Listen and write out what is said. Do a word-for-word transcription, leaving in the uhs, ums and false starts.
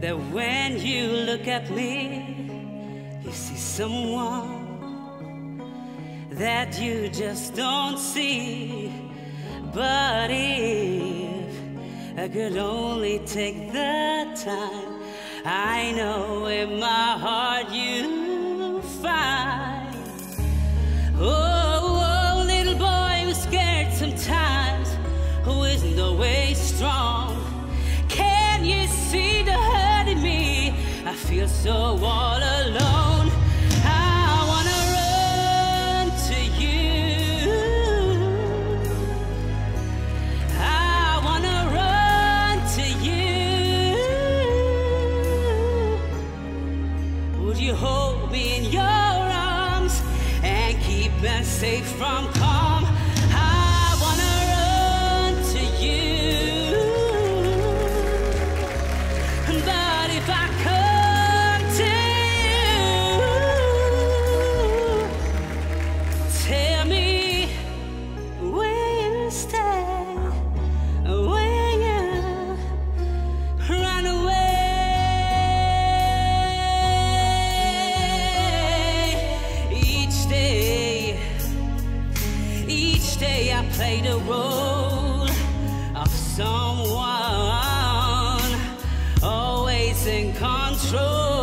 that when you look at me, you see someone that you just don't see. But if I could only take the time, I know in my heart you'll find. Oh, oh, little boy who's scared sometimes, who isn't always strong. Can you see the hurt in me? I feel so all alone. I wanna run to you. I wanna run to you. Would you hold me in your arms and keep me safe from harm? I wanna run to you. But if I come to you, tell me where you stay, where you run away. Each day, each day I play the role of someone always in control.